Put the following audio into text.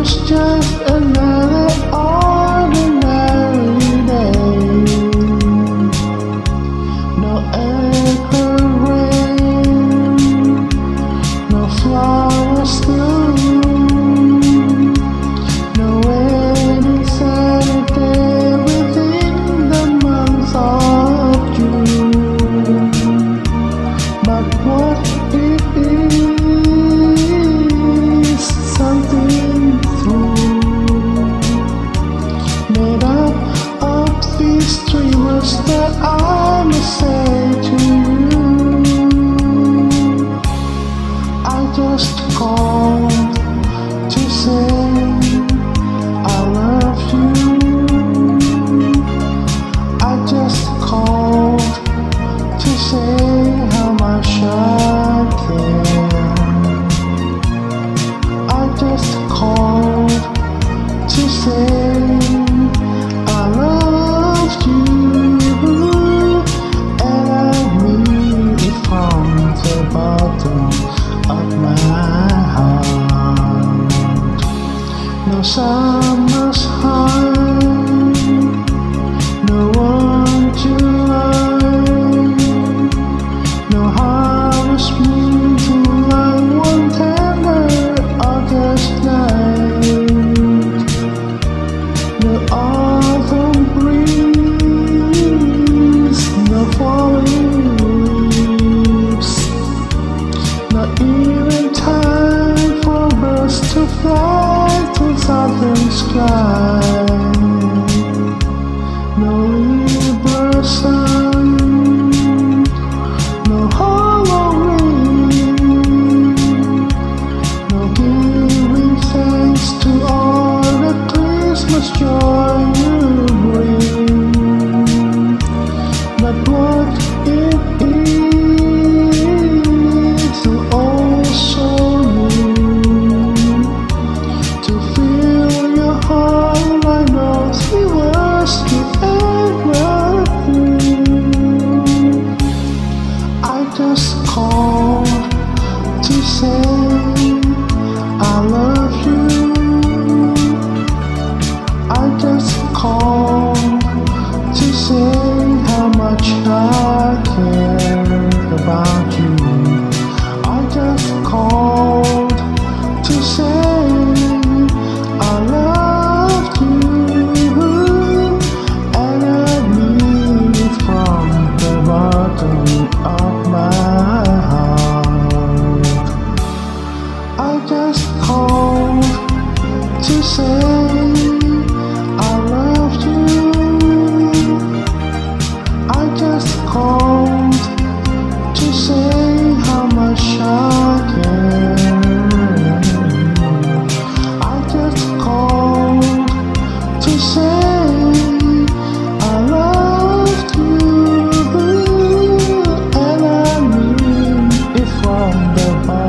was just another ordinary day. No April rain, no flowers bloom, no wedding Saturday within the month of June. But what it is, something through, made up of these 3 words that I must say to you. I just called to say I love you. I just called to say how much I care. I just called to say I love you, and I mean it from the bottom of my heart. No summer's high, no one to lie, no harvest moon to light one tender August night, no autumn breeze, no falling leaves, not even time for birds to fly to southern sky, no Libra sun, no Halloween, no giving thanks to all the Christmas joy you bring. But what it is to also you, to feel your heart like no 3 words could ever do. I just called to say I love you. I just called to say how much I care about you. I just called to say I love you, and I mean it from the bottom of my heart. I just called to say I love you. I just called to say how much I care. I just called to say I love you, and I mean it from the bottom